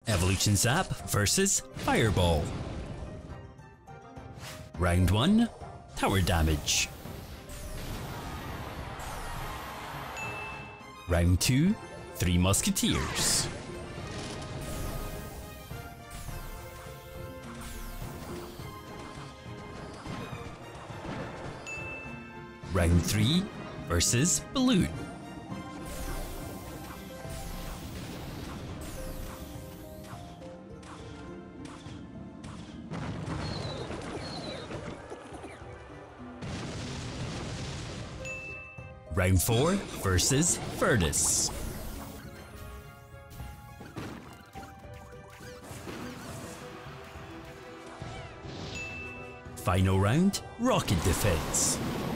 Evolution Zap vs Fireball. Round 1, Tower Damage. Round 2, Three Musketeers. Round 3 versus Balloon. Round 4 versus Furnace. Final round, Rocket Defense.